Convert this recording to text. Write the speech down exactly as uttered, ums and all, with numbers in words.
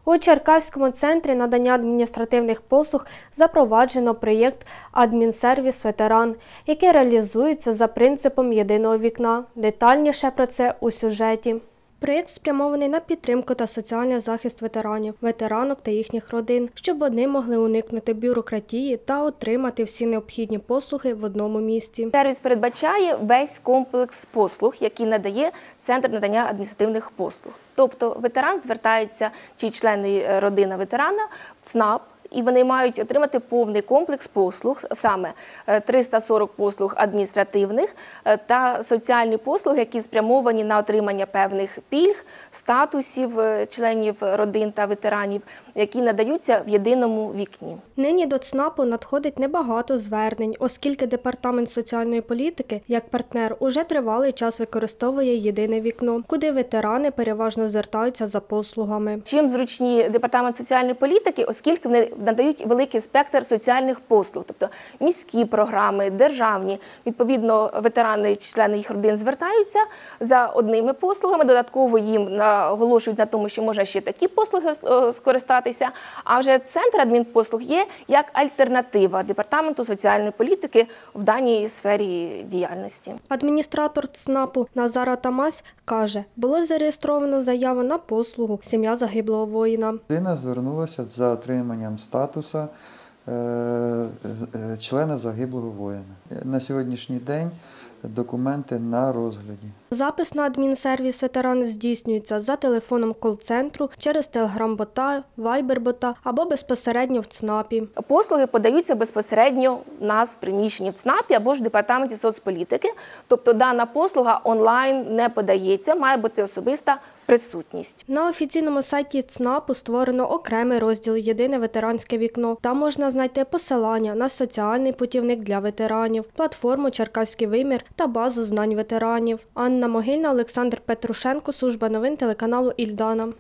У Черкаському центрі надання адміністративних послуг запроваджено проєкт «Адмінсервіс ветеран», який реалізується за принципом єдиного вікна. Детальніше про це у сюжеті. Проєкт спрямований на підтримку та соціальний захист ветеранів, ветеранок та їхніх родин, щоб вони могли уникнути бюрократії та отримати всі необхідні послуги в одному місці. Сервіс передбачає весь комплекс послуг, який надає Центр надання адміністративних послуг. Тобто ветеран звертається, чи члени родини ветерана в ЦНАП, і вони мають отримати повний комплекс послуг, саме триста сорок послуг адміністративних та соціальні послуги, які спрямовані на отримання певних пільг, статусів членів родин та ветеранів, які надаються в єдиному вікні. Нині до ЦНАПу надходить небагато звернень, оскільки Департамент соціальної політики, як партнер, уже тривалий час використовує єдине вікно, куди ветерани переважно звертаються за послугами. Чим зручні Департамент соціальної політики, оскільки вони надають великий спектр соціальних послуг, тобто міські програми, державні. Відповідно, ветерани, члени їх родин звертаються за одними послугами, додатково їм наголошують на тому, що може ще такі послуги скористатися, а вже Центр адмінпослуг є як альтернатива Департаменту соціальної політики в даній сфері діяльності. Адміністратор ЦНАПу Назар Тамась каже, було зареєстровано заяву на послугу «Сім'я загиблого воїна». Людина звернулася за отриманням статусу члена загиблого воїна. На сьогоднішній день документи на розгляді. Запис на адмінсервіс ветеран здійснюється за телефоном кол-центру, через телеграм-бота, вайбер-бота або безпосередньо в ЦНАПі. Послуги подаються безпосередньо в нас в приміщенні в ЦНАПі або ж в Департаменті соцполітики. Тобто дана послуга онлайн не подається, має бути особиста присутність. На офіційному сайті ЦНАПу створено окремий розділ «Єдине ветеранське вікно». Там можна знайти посилання на соціальний путівник для ветеранів, платформу «Черкаський вимір» та базу знань ветеранів. Анна Могильна, Олександр Петрушенко, служба новин телеканалу «Ільдана».